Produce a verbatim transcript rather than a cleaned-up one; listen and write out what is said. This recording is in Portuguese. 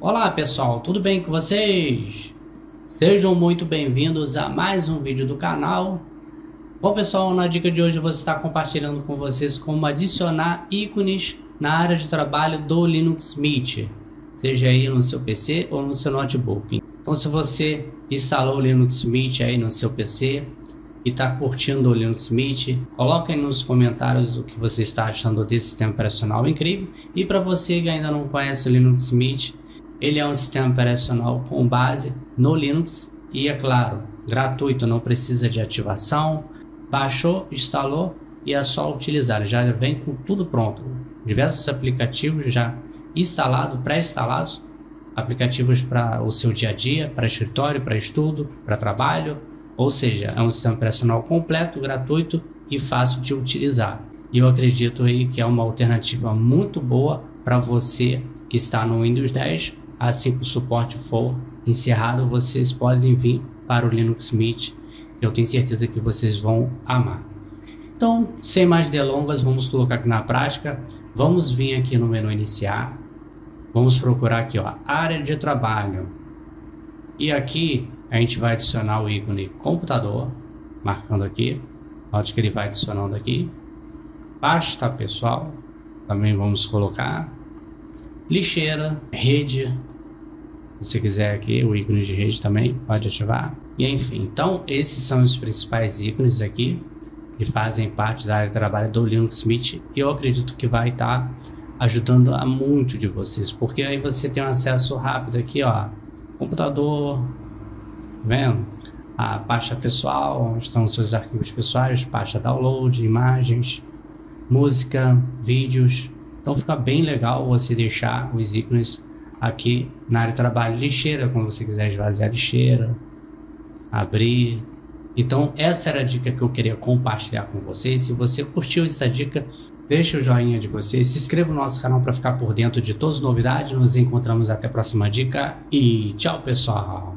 Olá pessoal, tudo bem com vocês? Sejam muito bem-vindos a mais um vídeo do canal. Bom pessoal, na dica de hoje eu vou estar compartilhando com vocês como adicionar ícones na área de trabalho do Linux Mint, seja aí no seu P C ou no seu notebook. Então se você instalou o Linux Mint aí no seu P C e está curtindo o Linux Mint, coloque aí nos comentários o que você está achando desse sistema operacional incrível. E para você que ainda não conhece o Linux Mint, ele é um sistema operacional com base no Linux e, é claro, gratuito, não precisa de ativação. Baixou, instalou e é só utilizar, já vem com tudo pronto. Diversos aplicativos já instalados, pré-instalados, aplicativos para o seu dia a dia, para escritório, para estudo, para trabalho. Ou seja, é um sistema operacional completo, gratuito e fácil de utilizar. E eu acredito aí que é uma alternativa muito boa para você que está no Windows dez. Assim que o suporte for encerrado, vocês podem vir para o Linux Mint. Eu tenho certeza que vocês vão amar. Então, sem mais delongas, vamos colocar aqui na prática. Vamos vir aqui no menu iniciar. Vamos procurar aqui, ó, área de trabalho. E aqui a gente vai adicionar o ícone computador, marcando aqui. Note que ele vai adicionando aqui. Pasta pessoal, também vamos colocar. Lixeira, rede, se você quiser aqui o ícone de rede também pode ativar. E enfim, então esses são os principais ícones aqui que fazem parte da área de trabalho do Linux Mint. E eu acredito que vai estar ajudando a muito de vocês, porque aí você tem um acesso rápido aqui, ó, computador, tá vendo? A pasta pessoal, onde estão os seus arquivos pessoais, pasta download, imagens, música, vídeos. Então fica bem legal você deixar os ícones aqui na área de trabalho. Lixeira, quando você quiser esvaziar a lixeira, abrir. Então essa era a dica que eu queria compartilhar com vocês. Se você curtiu essa dica, deixa o joinha de vocês, se inscreva no nosso canal para ficar por dentro de todas as novidades. Nos encontramos até a próxima dica e tchau pessoal!